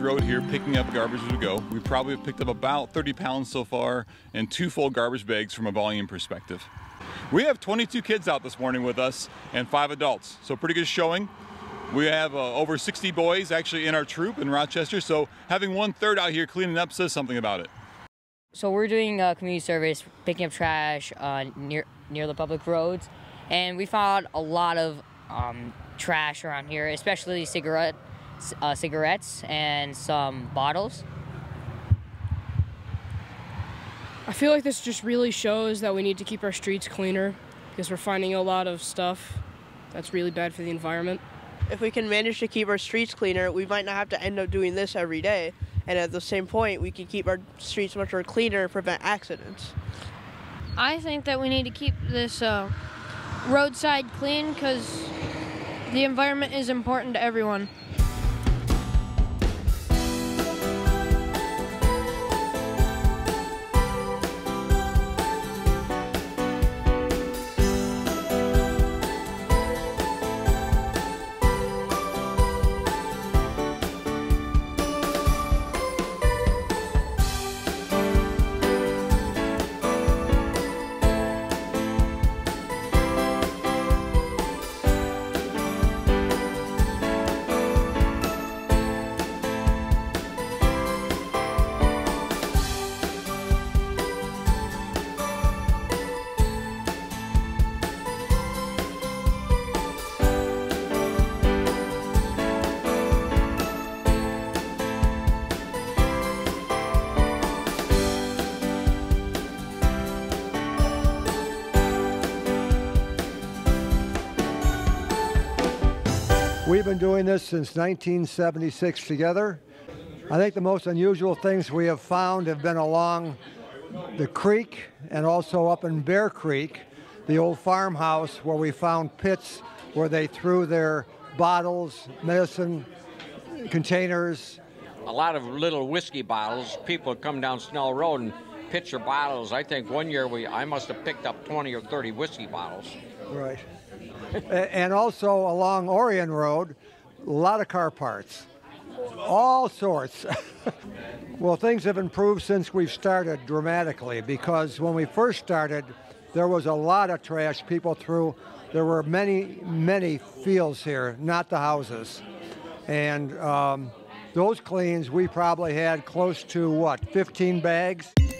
road here picking up garbage as we go. We probably have picked up about 30 pounds so far and 2 full garbage bags from a volume perspective. We have 22 kids out this morning with us and 5 adults, so pretty good showing. We have over 60 boys actually in our troop in Rochester, so having 1/3 out here cleaning up says something about it. So we're doing community service, picking up trash near the public roads, and we found a lot of trash around here, especially cigarettes and some bottles. I feel like this just really shows that we need to keep our streets cleaner because we're finding a lot of stuff that's really bad for the environment. If we can manage to keep our streets cleaner, we might not have to end up doing this every day. And at the same point, we can keep our streets much more cleaner and prevent accidents. I think that we need to keep this roadside clean because the environment is important to everyone. We've been doing this since 1976 together. I think the most unusual things we have found have been along the creek and also up in Bear Creek, the old farmhouse where we found pits where they threw their bottles, medicine containers. A lot of little whiskey bottles. People come down Snell Road and pitch their bottles. I think one year I must have picked up 20 or 30 whiskey bottles. Right. And also along Orion Road, a lot of car parts, all sorts. Well, things have improved since we've started dramatically because when we first started, there was a lot of trash people threw. There were many, many fields here, not the houses. And those cleans, we probably had close to, 15 bags?